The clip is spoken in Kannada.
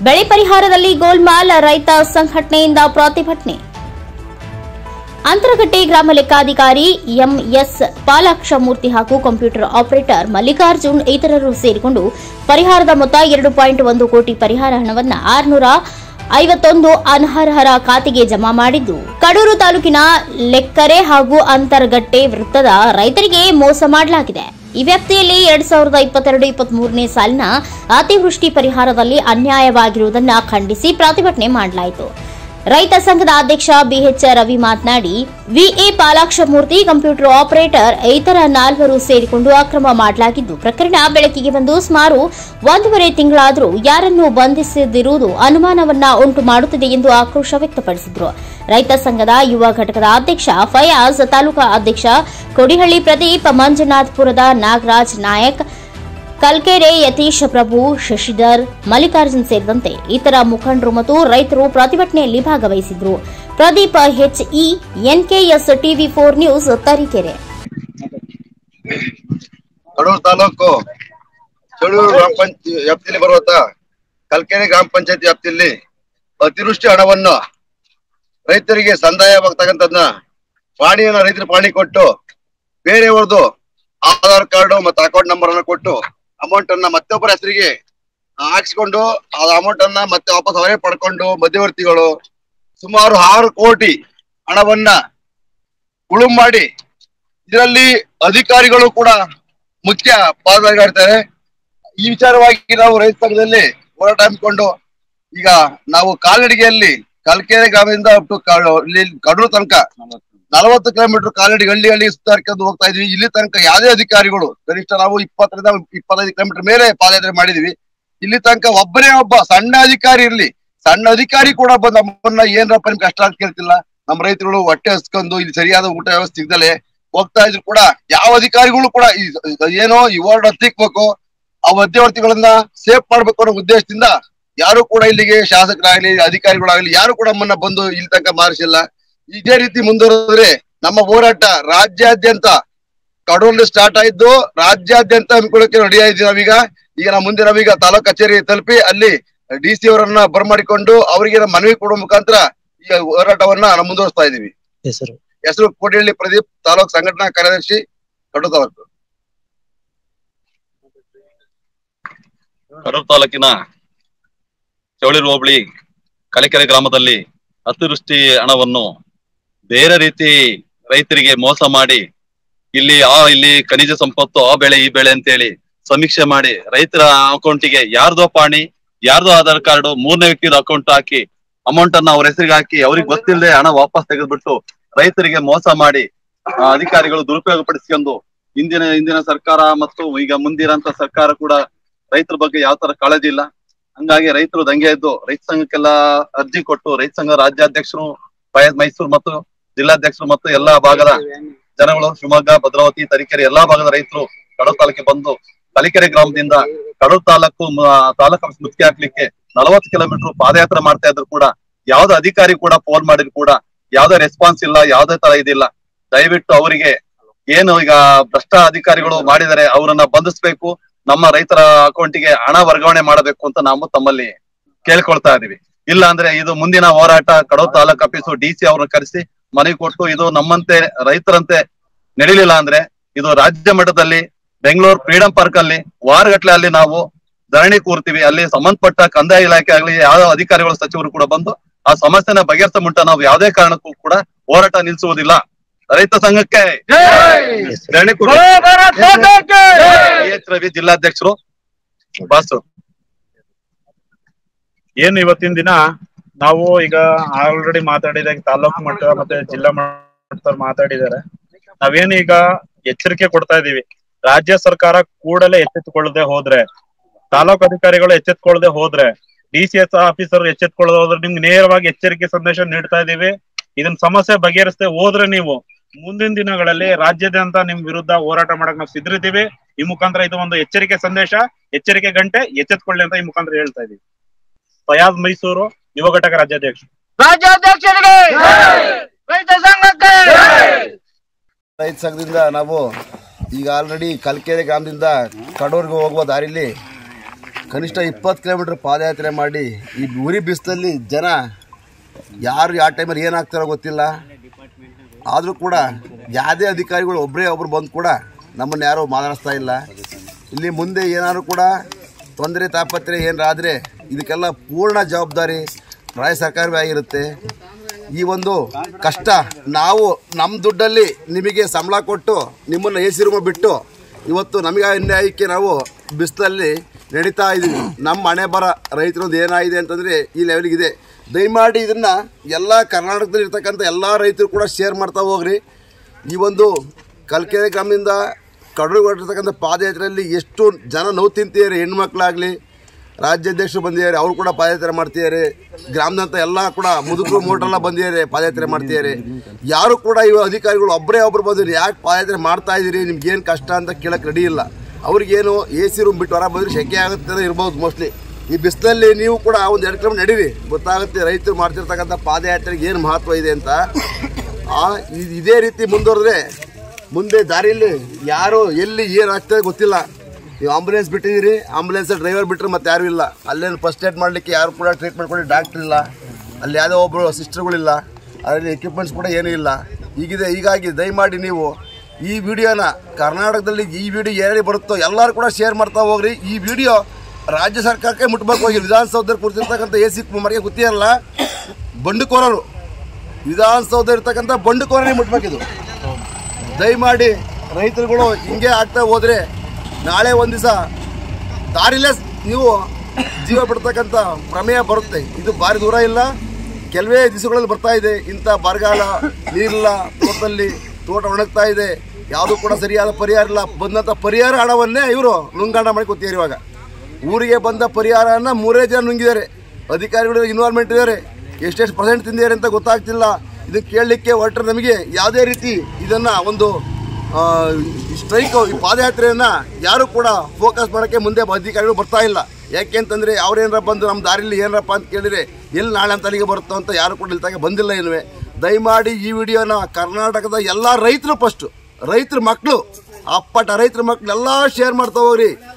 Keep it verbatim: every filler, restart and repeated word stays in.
ಬೆಳೆ ಪರಿಹಾರದಲ್ಲಿ ಗೋಲ್ಮಾಲ್, ರೈತ ಸಂಘಟನೆಯಿಂದ ಪ್ರತಿಭಟನೆ. ಅಂತರಗಟ್ಟೆ ಗ್ರಾಮ ಲೆಕ್ಕಾಧಿಕಾರಿ ಎಂಎಸ್ ಪಾಲಾಕ್ಷಮೂರ್ತಿ ಹಾಗೂ ಕಂಪ್ಯೂಟರ್ ಆಪರೇಟರ್ ಮಲ್ಲಿಕಾರ್ಜುನ್ ಇತರರು ಸೇರಿಕೊಂಡು ಪರಿಹಾರದ ಮೊತ್ತ ಎರಡು ಪಾಯಿಂಟ್ ಒಂದು ಕೋಟಿ ಪರಿಹಾರ ಹಣವನ್ನು ಆರುನೂರ ಐವತ್ತೊಂದು ಅನರ್ಹರ ಖಾತೆಗೆ ಜಮಾ ಮಾಡಿದ್ದು, ಕಡೂರು ತಾಲೂಕಿನ ಲೆಕ್ಕರೆ ಹಾಗೂ ಅಂತರಗಟ್ಟೆ ವೃತ್ತದ ರೈತರಿಗೆ ಮೋಸ ಮಾಡಲಾಗಿದೆ. ಈ ವ್ಯಾಪ್ತಿಯಲ್ಲಿ ಎರಡ್ ಸಾವಿರದ ಇಪ್ಪತ್ತೆರಡು ಇಪ್ಪತ್ಮೂರನೇ ಸಾಲಿನ ಅತಿವೃಷ್ಟಿ ಪರಿಹಾರದಲ್ಲಿ ಅನ್ಯಾಯವಾಗಿರುವುದನ್ನು ಖಂಡಿಸಿ ಪ್ರತಿಭಟನೆ ಮಾಡಲಾಯಿತು. ರೈತ ಸಂಘದ ಅಧ್ಯಕ್ಷ ಬಿಎಚ್ ರವಿ ಮಾತನಾಡಿ, ವಿಎ ಪಾಲಾಕ್ಷಮೂರ್ತಿ, ಕಂಪ್ಯೂಟರ್ ಆಪರೇಟರ್ ಇತರ ನಾಲ್ವರು ಸೇರಿಕೊಂಡು ಅಕ್ರಮ ಮಾಡಲಾಗಿದ್ದು, ಪ್ರಕರಣ ಬೆಳಕಿಗೆ ಬಂದು ಸುಮಾರು ಒಂದೂವರೆ ತಿಂಗಳಾದರೂ ಯಾರನ್ನೂ ಬಂಧಿಸದಿರುವುದು ಅನುಮಾನವನ್ನ ಉಂಟು ಮಾಡುತ್ತಿದೆ ಎಂದು ಆಕ್ರೋಶ ವ್ಯಕ್ತಪಡಿಸಿದರು. ರೈತ ಸಂಘದ ಯುವ ಘಟಕದ ಅಧ್ಯಕ್ಷ ಫಯಾಜ್, ತಾಲೂಕಾ ಅಧ್ಯಕ್ಷ ಕೊಡಿಹಳ್ಳಿ ಪ್ರದೀಪ್, ಮಂಜುನಾಥ್ಪುರದ ನಾಗರಾಜ್ ನಾಯಕ್, ಕಲ್ಕೆರೆ ಯತೀಶ್ ಪ್ರಭು, ಶಶಿಧರ್, ಮಲ್ಲಿಕಾರ್ಜುನ್ ಸೇರಿದಂತೆ ಇತರ ಮುಖಂಡರು ಮತ್ತು ರೈತರು ಪ್ರತಿಭಟನೆಯಲ್ಲಿ ಭಾಗವಹಿಸಿದ್ರು. Pradeep, HE, NKS TV four news, Tarikere. Kadur taluk Chalur ಗ್ರಾಮ ಪಂಚಾಯತ್ ವ್ಯಾಪ್ತಿಯಲ್ಲಿ ಬರುವಂತ ಕಲ್ಕೆರೆ ಗ್ರಾಮ ಪಂಚಾಯತ್ ವ್ಯಾಪ್ತಿಯಲ್ಲಿ ಅತಿವೃಷ್ಟಿ ಹಣವನ್ನು ರೈತರಿಗೆ ಸಂದಾಯವಾಗ್ತಕ್ಕಂಥದ್ನ ಪಾಣಿಯನ್ನ ರೈತರ ಪಾಣಿ ಕೊಟ್ಟು ಬೇರೆಯವ್ರದ್ದು ಆಧಾರ್ ಕಾರ್ಡ್ ಮತ್ತು ಅಕೌಂಟ್ ನಂಬರ್ ಅನ್ನು ಕೊಟ್ಟು ಅಮೌಂಟ್ ಅನ್ನ ಮತ್ತೊಬ್ಬರ ಹೆಸರಿಗೆ ಹಾಕಿಸ್ಕೊಂಡು ಆ ಅಮೌಂಟ್ ಅನ್ನ ಮತ್ತೆ ವಾಪಸ್ ಅವರೇ ಪಡ್ಕೊಂಡು ಮಧ್ಯವರ್ತಿಗಳು ಸುಮಾರು ಆರು ಕೋಟಿ ಹಣವನ್ನ ಉಳುಮ್ ಮಾಡಿ, ಇದರಲ್ಲಿ ಅಧಿಕಾರಿಗಳು ಕೂಡ ಮುಖ್ಯ ಪಾತ್ರರಾಗಿರ್ತಾರೆ. ಈ ವಿಚಾರವಾಗಿ ನಾವು ರೈತ ಸಂಘದಲ್ಲಿ ಹೋರಾಟ ಹಮ್ಮಿಕೊಂಡು ಈಗ ನಾವು ಕಾಲ್ನಡಿಗೆಯಲ್ಲಿ ಕಲ್ಕೆರೆ ಗ್ರಾಮದಿಂದ ಕಡೂರು ತನಕ ನಲವತ್ತು ಕಿಲೋಮೀಟರ್ ಕಾಲಡಿ ಹಳ್ಳಿ ಹಳ್ಳಿ ಸುತ್ತಾರ್ಕೊಂಡು ಹೋಗ್ತಾ ಇದೀವಿ. ಇಲ್ಲಿ ತನಕ ಯಾವುದೇ ಅಧಿಕಾರಿಗಳು, ಕನಿಷ್ಠ ನಾವು ಇಪ್ಪತ್ತರಿಂದ ಇಪ್ಪತ್ತೈದು ಕಿಲೋಮೀಟರ್ ಮೇಲೆ ಪಾದಯಾತ್ರೆ ಮಾಡಿದೀವಿ. ಇಲ್ಲಿ ತನಕ ಒಬ್ಬನೇ ಒಬ್ಬ ಸಣ್ಣ ಅಧಿಕಾರಿ ಇರ್ಲಿ, ಸಣ್ಣ ಅಧಿಕಾರಿ ಕೂಡ ಬಂದು ನಮ್ಮನ್ನ ಏನ್ರಪ್ಪ ನಿಮ್ ಕಷ್ಟ ಅಂತ ಕೇಳ್ತಿಲ್ಲ. ನಮ್ಮ ರೈತರುಗಳು ಹೊಟ್ಟೆ ಹಸ್ಕೊಂಡು ಇಲ್ಲಿ ಸರಿಯಾದ ಊಟ ವ್ಯವಸ್ಥೆ ಸಿಗ್ದಲೆ ಹೋಗ್ತಾ ಇದ್ರು ಕೂಡ ಯಾವ ಅಧಿಕಾರಿಗಳು ಕೂಡ ಏನೋ ಈ ವಾರ್ಡ್ ಹತ್ತಿಕ್ಬೇಕು, ಆ ಮಧ್ಯವರ್ತಿಗಳನ್ನ ಸೇಫ್ ಮಾಡ್ಬೇಕು ಅನ್ನೋ ಉದ್ದೇಶದಿಂದ ಯಾರು ಕೂಡ ಇಲ್ಲಿಗೆ ಶಾಸಕರಾಗ್ಲಿ ಅಧಿಕಾರಿಗಳಾಗ್ಲಿ ಯಾರು ಕೂಡ ನಮ್ಮನ್ನ ಬಂದು ಇಲ್ಲಿ ತನಕ ಮಾರಿಸಿಲ್ಲ. ಇದೇ ರೀತಿ ಮುಂದುವರೆದ್ರೆ ನಮ್ಮ ಹೋರಾಟ ರಾಜ್ಯಾದ್ಯಂತ, ಕಡೂರಲ್ಲಿ ಸ್ಟಾರ್ಟ್ ಆಯ್ತು, ರಾಜ್ಯಾದ್ಯಂತ ಹಮ್ಮಿಕೊಳ್ಳಕ್ಕೆ ರೆಡಿ ಆಯ್ತೀವಿ ನಾವೀಗ. ಈಗ ನಾವು ಮುಂದೆ ನಾವೀಗ ತಾಲೂಕು ಕಚೇರಿ ತಲುಪಿ ಅಲ್ಲಿ ಡಿ ಸಿ ಅವರನ್ನ ಬರಮಾಡಿಕೊಂಡು ಅವರಿಗೆ ಮನವಿ ಕೊಡುವ ಮುಖಾಂತರ ಈ ಹೋರಾಟವನ್ನ ನಾವು ಮುಂದುವರಿಸ್ತಾ ಇದೀವಿ. ಹೆಸರು ಹೆಸರು ಕೋಡಿಹಳ್ಳಿ ಪ್ರದೀಪ್, ತಾಲೂಕು ಸಂಘಟನಾ ಕಾರ್ಯದರ್ಶಿ, ಕಡೂರು ತಾಲೂಕು. ಕಡೂರು ತಾಲೂಕಿನ ಚೌಳಿರು ಹೋಬಳಿ ಕಲಿಕೆರೆ ಗ್ರಾಮದಲ್ಲಿ ಅತಿವೃಷ್ಟಿ ಹಣವನ್ನು ಬೇರೆ ರೀತಿ ರೈತರಿಗೆ ಮೋಸ ಮಾಡಿ ಇಲ್ಲಿ ಆ ಇಲ್ಲಿ ಖನಿಜ ಸಂಪತ್ತು ಆ ಬೆಳೆ ಈ ಬೆಳೆ ಅಂತೇಳಿ ಸಮೀಕ್ಷೆ ಮಾಡಿ ರೈತರ ಅಕೌಂಟಿಗೆ ಯಾರ್ದೋ ಪಾಣಿ ಯಾರ್ದೋ ಆಧಾರ್ ಕಾರ್ಡ್ ಮೂರನೇ ವ್ಯಕ್ತಿಯ ಅಕೌಂಟ್ ಹಾಕಿ ಅಮೌಂಟ್ ಅನ್ನ ಅವ್ರ ಹೆಸರಿಗೆ ಹಾಕಿ ಅವ್ರಿಗೆ ಗೊತ್ತಿಲ್ಲದೆ ಹಣ ವಾಪಸ್ ತೆಗೆದ್ಬಿಟ್ಟು ರೈತರಿಗೆ ಮೋಸ ಮಾಡಿ ಅಧಿಕಾರಿಗಳು ದುರುಪಯೋಗ ಪಡಿಸ್ಕೊಂಡು ಹಿಂದಿನ ಹಿಂದಿನ ಸರ್ಕಾರ ಮತ್ತು ಈಗ ಮುಂದಿರಂತ ಸರ್ಕಾರ ಕೂಡ ರೈತರ ಬಗ್ಗೆ ಯಾವ ತರ ಕಾಳಜಿ ಇಲ್ಲ. ಹಂಗಾಗಿ ರೈತರು ದಂಗೆ ಎದ್ದು ರೈತ ಸಂಘಕ್ಕೆಲ್ಲ ಅರ್ಜಿ ಕೊಟ್ಟು ರೈತ ಸಂಘ ರಾಜ್ಯಾಧ್ಯಕ್ಷರು ಫಯಾಜ್ ಮೈಸೂರು ಮತ್ತು ಜಿಲ್ಲಾಧ್ಯಕ್ಷರು ಮತ್ತು ಎಲ್ಲಾ ಭಾಗದ ಜನಗಳು ಶಿವಮೊಗ್ಗ, ಭದ್ರಾವತಿ, ತರೀಕೆರೆ ಎಲ್ಲಾ ಭಾಗದ ರೈತರು ಕಡೂರು ತಾಲೂಕಿಗೆ ಬಂದು ಕಲಿಕೆರೆ ಗ್ರಾಮದಿಂದ ಕಡೂರು ತಾಲೂಕು ತಾಲೂಕು ಮುಖ್ಯ ಹಾಕ್ಲಿಕ್ಕೆ ನಲವತ್ತು ಕಿಲೋಮೀಟರ್ ಪಾದಯಾತ್ರೆ ಮಾಡ್ತಾ ಇದ್ರು ಕೂಡ ಯಾವ್ದೇ ಅಧಿಕಾರಿ ಕೂಡ ಫೋನ್ ಮಾಡಿದ್ರು ಕೂಡ ಯಾವ್ದೇ ರೆಸ್ಪಾನ್ಸ್ ಇಲ್ಲ, ಯಾವ್ದೇ ತರ ಇದಿಲ್ಲ. ದಯವಿಟ್ಟು ಅವರಿಗೆ ಏನು ಈಗ ಭ್ರಷ್ಟ ಅಧಿಕಾರಿಗಳು ಮಾಡಿದರೆ ಅವರನ್ನ ಬಂಧಿಸ್ಬೇಕು, ನಮ್ಮ ರೈತರ ಅಕೌಂಟಿಗೆ ಹಣ ವರ್ಗಾವಣೆ ಮಾಡಬೇಕು ಅಂತ ನಾವು ತಮ್ಮಲ್ಲಿ ಕೇಳ್ಕೊಳ್ತಾ ಇದೀವಿ. ಇಲ್ಲ ಅಂದ್ರೆ ಇದು ಮುಂದಿನ ಹೋರಾಟ Kadur taluk office D C ಅವ್ರನ್ನ ಕರೆಸಿ ಮನವಿ ಕೊಟ್ಟು ಇದು ನಮ್ಮಂತೆ ರೈತರಂತೆ ನಡೀಲಿಲ್ಲ ಅಂದ್ರೆ ಇದು ರಾಜ್ಯ ಮಟ್ಟದಲ್ಲಿ ಬೆಂಗಳೂರು ಫ್ರೀಡಂ ಪಾರ್ಕ್ ಅಲ್ಲಿ ವಾರಗಟ್ಲೆ ಅಲ್ಲಿ ನಾವು ಧರಣಿ ಕೂರ್ತೀವಿ. ಅಲ್ಲಿ ಸಂಬಂಧಪಟ್ಟ ಕಂದಾಯ ಇಲಾಖೆ ಆಗ್ಲಿ ಯಾವ ಅಧಿಕಾರಿಗಳು ಸಚಿವರು ಕೂಡ ಬಂದು ಆ ಸಮಸ್ಯೆನ ಬಗೆಹರಿಸ ಮುಟ್ಟ ನಾವು ಯಾವುದೇ ಕಾರಣಕ್ಕೂ ಕೂಡ ಹೋರಾಟ ನಿಲ್ಲಿಸುವುದಿಲ್ಲ. ರೈತ ಸಂಘಕ್ಕೆ ಧರಣಿ ರವಿ, ಜಿಲ್ಲಾಧ್ಯಕ್ಷರು ಬಾಸು. ಏನು ಇವತ್ತಿನ ದಿನ ನಾವು ಈಗ ಆಲ್ರೆಡಿ ಮಾತಾಡಿದಾಗ ತಾಲೂಕು ಮಟ್ಟ ಮತ್ತೆ ಜಿಲ್ಲಾ ಮಟ್ಟದವ್ರು ಮಾತಾಡಿದ್ದಾರೆ. ನಾವೇನು ಈಗ ಎಚ್ಚರಿಕೆ ಕೊಡ್ತಾ ಇದೀವಿ, ರಾಜ್ಯ ಸರ್ಕಾರ ಕೂಡಲೇ ಎಚ್ಚೆತ್ತುಕೊಳ್ಳದೆ ಹೋದ್ರೆ, ತಾಲೂಕು ಅಧಿಕಾರಿಗಳು ಎಚ್ಚೆತ್ಕೊಳ್ಳದೆ ಹೋದ್ರೆ, ಡಿ ಸಿ ಎಸ್ ಆಫೀಸರ್ ಎಚ್ಚೆತ್ಕೊಳ್ಳದೆ ಹೋದ್ರೆ ನಿಮ್ಗೆ ನೇರವಾಗಿ ಎಚ್ಚರಿಕೆ ಸಂದೇಶ ನೀಡ್ತಾ ಇದೀವಿ. ಇದನ್ನ ಸಮಸ್ಯೆ ಬಗೆಹರಿಸದೆ ಹೋದ್ರೆ ನೀವು ಮುಂದಿನ ದಿನಗಳಲ್ಲಿ ರಾಜ್ಯಾದ್ಯಂತ ನಿಮ್ ವಿರುದ್ಧ ಹೋರಾಟ ಮಾಡಕ್ ನಾವು ಸಿದ್ಧರಿದ್ದೀವಿ. ಈ ಮುಖಾಂತರ ಇದು ಒಂದು ಎಚ್ಚರಿಕೆ ಸಂದೇಶ, ಎಚ್ಚರಿಕೆ ಗಂಟೆ ಎಚ್ಚೆತ್ಕೊಳ್ಳಿ ಅಂತ ಈ ಮುಖಾಂತರ ಹೇಳ್ತಾ ಇದೀವಿ. ಫಯಾಜ್ ಮೈಸೂರು, ಯುವ ಘಟಕ ರಾಜ್ಯಾಧ್ಯಕ್ಷ. ರಾಜ್ಯಾಧ್ಯಕ್ಷರಿಗೆ ರೈತ ಸಂಘಕ್ಕೆ ರೈತ ಸಂಘದಿಂದ ನಾವು ಈಗ ಆಲ್ರೆಡಿ ಕಲ್ಕೆರೆ ಗ್ರಾಮದಿಂದ ಕಡೂರಿಗೆ ಹೋಗುವ ದಾರಿಲಿ ಕನಿಷ್ಠ ಇಪ್ಪತ್ತು ಕಿಲೋಮೀಟರ್ ಪಾದಯಾತ್ರೆ ಮಾಡಿ ಈ ಉರಿ ಬಿಸಿಲಲ್ಲಿ ಜನ ಯಾರು ಯಾವ ಟೈಮಲ್ಲಿ ಏನಾಗ್ತಾರೋ ಗೊತ್ತಿಲ್ಲ. ಆದರೂ ಕೂಡ ಯಾವುದೇ ಅಧಿಕಾರಿಗಳು ಒಬ್ಬರೇ ಒಬ್ಬರು ಬಂದು ಕೂಡ ನಮ್ಮನ್ನು ಯಾರೂ ಮಾತಾಡಿಸ್ತಾ ಇಲ್ಲ. ಇಲ್ಲಿ ಮುಂದೆ ಏನಾದ್ರು ಕೂಡ ತೊಂದರೆ ತಾಪತ್ರೆ ಏನಾದರೆ ಇದಕ್ಕೆಲ್ಲ ಪೂರ್ಣ ಜವಾಬ್ದಾರಿ ರಾಜ್ಯ ಸರ್ಕಾರವೇ ಆಗಿರುತ್ತೆ. ಈ ಒಂದು ಕಷ್ಟ ನಾವು ನಮ್ಮ ದುಡ್ಡಲ್ಲಿ ನಿಮಗೆ ಸಂಬಳ ಕೊಟ್ಟು ನಿಮ್ಮನ್ನು ಎ ಸಿ ರೂಮ್ ಬಿಟ್ಟು ಇವತ್ತು ನಮಗೆ ಅನ್ಯಾಯಕ್ಕೆ ನಾವು ಬಿಸಿಲಲ್ಲಿ ನಡೀತಾ ಇದ್ದೀವಿ. ನಮ್ಮ ಹಣೆ ಬರ ರೈತರದ್ದು ಏನಾಗಿದೆ ಅಂತಂದರೆ ಈ ಲೆವೆಲ್ಗಿದೆ. ದಯಮಾಡಿ ಇದನ್ನು ಎಲ್ಲ ಕರ್ನಾಟಕದಲ್ಲಿ ಇರ್ತಕ್ಕಂಥ ಎಲ್ಲ ರೈತರು ಕೂಡ ಶೇರ್ ಮಾಡ್ತಾ ಹೋಗ್ರಿ. ಈ ಒಂದು ಕಲ್ಕೆರೆ ಗ್ರಾಮದಿಂದ ಕಡೂರು ಹೊರಟಿರ್ತಕ್ಕಂಥ ಪಾದಯಾತ್ರೆಯಲ್ಲಿ ಎಷ್ಟು ಜನ ನೋವು ತಿಂತಿದ್ದಾರೆ. ಹೆಣ್ಮಕ್ಳಾಗಲಿ ರಾಜ್ಯಾಧ್ಯಕ್ಷರು ಬಂದಿದ್ದಾರೆ, ಅವರು ಕೂಡ ಪಾದಯಾತ್ರೆ ಮಾಡ್ತಿದ್ದಾರೆ. ಗ್ರಾಮದಂತ ಎಲ್ಲ ಕೂಡ ಮುದುಕರು ಮೋಟ್ರೆಲ್ಲ ಬಂದಿದ್ದಾರೆ, ಪಾದಯಾತ್ರೆ ಮಾಡ್ತಿದ್ದಾರೆ. ಯಾರು ಕೂಡ ಇವ ಅಧಿಕಾರಿಗಳು ಒಬ್ಬರೇ ಒಬ್ಬರು ಬಂದಿರಿ, ಯಾಕೆ ಪಾದಯಾತ್ರೆ ಮಾಡ್ತಾ ಇದ್ದೀರಿ, ನಿಮ್ಗೇನು ಕಷ್ಟ ಅಂತ ಕೇಳಕ್ಕೆ ರೆಡಿ ಇಲ್ಲ. ಅವ್ರಿಗೇನು ಎ ಸಿ ರೂಮ್ ಬಿಟ್ಟು ಹೊರ ಬಂದರೆ ಶೆಕೆ ಆಗುತ್ತೆ ಇರ್ಬೋದು ಮೋಸ್ಟ್ಲಿ. ಈ ಬಿಸಿಲಲ್ಲಿ ನೀವು ಕೂಡ ಒಂದು ಎರಡು ಕಿಲೋಮೀಟರ್ ನಡೀರಿ, ಗೊತ್ತಾಗುತ್ತೆ ರೈತರು ಮಾಡ್ತಿರ್ತಕ್ಕಂಥ ಪಾದಯಾತ್ರೆಗೆ ಏನು ಮಹತ್ವ ಇದೆ ಅಂತ. ಇದೇ ರೀತಿ ಮುಂದುವರೆದ್ರೆ ಮುಂದೆ ದಾರಿಯಲ್ಲಿ ಯಾರು ಎಲ್ಲಿ ಏನು ಆಗ್ತದೆ ಗೊತ್ತಿಲ್ಲ. ನೀವು ಆಂಬುಲೆನ್ಸ್ ಬಿಟ್ಟಿದ್ದೀರಿ, ಆಂಬುಲೆನ್ಸ್ ಡ್ರೈವರ್ ಬಿಟ್ಟರೆ ಮತ್ತೆ ಯಾರೂ ಇಲ್ಲ. ಅಲ್ಲೇನು ಫಸ್ಟ್ ಏಡ್ ಮಾಡಲಿಕ್ಕೆ ಯಾರು ಕೂಡ ಟ್ರೀಟ್ಮೆಂಟ್ ಕೊಡಿ ಡಾಕ್ಟ್ರ್ ಇಲ್ಲ, ಅಲ್ಲಿ ಯಾವುದೋ ಒಬ್ಬರು ಸಿಸ್ಟರ್ಗಳಿಲ್ಲ, ಅದರಲ್ಲಿ ಎಕ್ವಿಪ್ಮೆಂಟ್ಸ್ ಕೂಡ ಏನೂ ಇಲ್ಲ. ಹೀಗಿದೆ. ಹೀಗಾಗಿ ದಯಮಾಡಿ ನೀವು ಈ ವಿಡಿಯೋನ ಕರ್ನಾಟಕದಲ್ಲಿ ಈ ವಿಡಿಯೋ ಏನೇ ಬರುತ್ತೋ ಎಲ್ಲರೂ ಕೂಡ ಶೇರ್ ಮಾಡ್ತಾ ಹೋಗ್ರಿ. ಈ ವಿಡಿಯೋ ರಾಜ್ಯ ಸರ್ಕಾರಕ್ಕೆ ಮುಟ್ಬೇಕು. ಹೋಗಿ ವಿಧಾನಸೌಧದಲ್ಲಿ ಕೂರ್ತಿರ್ತಕ್ಕಂಥ ಎ ಸಿ ಕುಮಾರ್ಗೆ ಗೊತ್ತಿರಲ್ಲ, ಬಂಡುಕೋರರು ವಿಧಾನಸೌಧ ಇರ್ತಕ್ಕಂಥ ಬಂಡುಕೋರನೇ ಮುಟ್ಬೇಕಿದು. ದಯಮಾಡಿ ರೈತರುಗಳು ಹಿಂಗೆ ಆಗ್ತಾ ಹೋದರೆ ನಾಳೆ ಒಂದು ದಿವಸ ದಾರಿಲೇ ನೀವು ಜೀವ ಬಿಡ್ತಕ್ಕಂಥ ಪ್ರಮೇಯ ಬರುತ್ತೆ. ಇದು ಭಾರಿ ದೂರ ಇಲ್ಲ, ಕೆಲವೇ ದಿವಸಗಳಲ್ಲಿ ಬರ್ತಾ ಇದೆ. ಇಂಥ ಬರಗಾಲ, ನೀರಿಲ್ಲ, ತೋಟದಲ್ಲಿ ತೋಟ ಒಣಗ್ತಾ ಇದೆ, ಯಾವುದೂ ಕೂಡ ಸರಿಯಾದ ಪರಿಹಾರ ಇಲ್ಲ. ಬಂದಂಥ ಪರಿಹಾರ ಹಣವನ್ನೇ ಇವರು ನುಂಗಾಣ ಮಾಡಿ ಕೂತಿದ್ದಾರೆ. ಇವಾಗ ಊರಿಗೆ ಬಂದ ಪರಿಹಾರನ ಮೂರೇ ಜನ ನುಂಗಿದ್ದಾರೆ. ಅಧಿಕಾರಿಗಳು ಇನ್ವಾಲ್ವ್ಮೆಂಟ್ ಇದ್ದಾರೆ, ಎಷ್ಟೆಷ್ಟು ಪರ್ಸೆಂಟ್ ತಿಂದಿದ್ದಾರೆ ಅಂತ ಗೊತ್ತಾಗ್ತಿಲ್ಲ. ಇದನ್ನು ಕೇಳಲಿಕ್ಕೆ ಹೊರಟ್ರೆ ನಮಗೆ ಯಾವುದೇ ರೀತಿ ಇದನ್ನು ಒಂದು ಸ್ಟ್ರೈಕು ಈ ಪಾದಯಾತ್ರೆಯನ್ನು ಯಾರು ಕೂಡ ಫೋಕಸ್ ಮಾಡೋಕ್ಕೆ ಮುಂದೆ ಅಧಿಕಾರಿಗಳು ಬರ್ತಾ ಇಲ್ಲ. ಯಾಕೆ ಅಂತಂದರೆ ಅವ್ರೇನಾರ ಬಂದು ನಮ್ಮ ದಾರಿಯಲ್ಲಿ ಏನರಪ್ಪ ಅಂತ ಕೇಳಿದರೆ ಎಲ್ಲಿ ನಾಳೆ ಅಂತ ಅಲ್ಲಿಗೆ ಬರುತ್ತೋ ಅಂತ ಯಾರು ಕೂಡ ಇಲ್ತಾಗೆ ಬಂದಿಲ್ಲ ಇಲ್ಲವೇ. ದಯಮಾಡಿ ಈ ವಿಡಿಯೋನ ಕರ್ನಾಟಕದ ಎಲ್ಲ ರೈತರು, ಫಸ್ಟು ರೈತರ ಮಕ್ಕಳು, ಅಪ್ಪಟ ರೈತರ ಮಕ್ಕಳು ಎಲ್ಲ ಶೇರ್ ಮಾಡ್ತಾ ಹೋಗ್ರಿ.